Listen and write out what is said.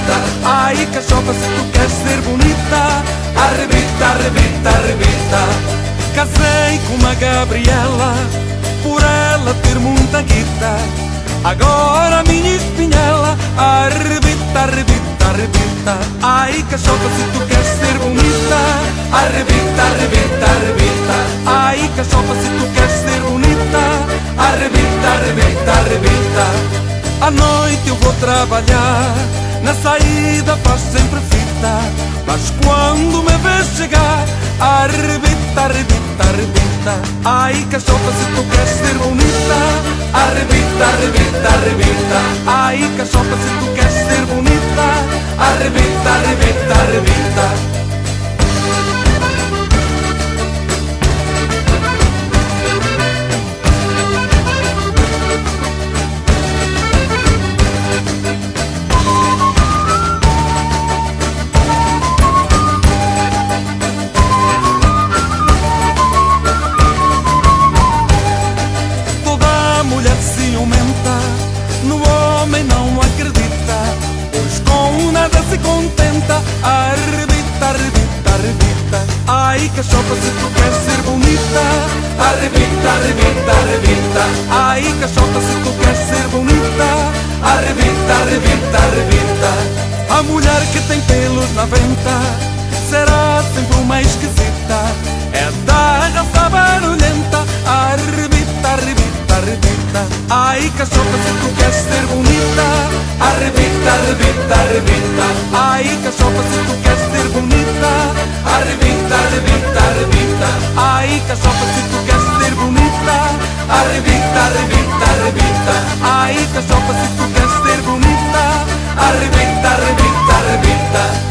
arrebita. Ai, cachopa, se tu queres ser bonita, arrebita, arrebita, arrebita. Casei com uma Gabriela, por ela ter muita guita. Agora a minha espinhela, arrebita, arrebita, arrebita. Ai, cachopa, se tu queres ser bonita, arrebita, arrebita, arrebita. Ai, cachopa, se tu queres ser bonita, arrebita, arrebita, arrebita. À noite eu vou trabalhar, na saída faz sempre fita, mas quando me vês chegar, arrebita, arrebita, arrebita. Ai, cachopa, se tu queres ser bonita, arrebita, arrebita, arrebita. Ai, cachopa, se tu queres ser bonita, arrebita, arrebita, arrebita. No homem não acredita, pois com nada se contenta. Arrebita, arrebita, arrebita. Ai, cachopa, se tu queres ser bonita, arrebita, arrebita, arrebita. Ai, cachopa, se tu queres ser bonita, arrebita, arrebita, arrebita. A mulher que tem pelos na venta será sempre uma esquisita, é da raça barulhenta. Arrebita, arrebita, arrebita. Ai, cachopa, se tu queres ser bonita, arrebita, arrebita, arrebita. Ai, cachopa, se tu queres ser bonita, arrebita, arrebita, arrebita. Ai, cachopa, se tu queres ser bonita, arrebita, arrebita, arrebita. Ai, cachopa, se tu queres ser bonita, arrebita, arrebita, arrebita.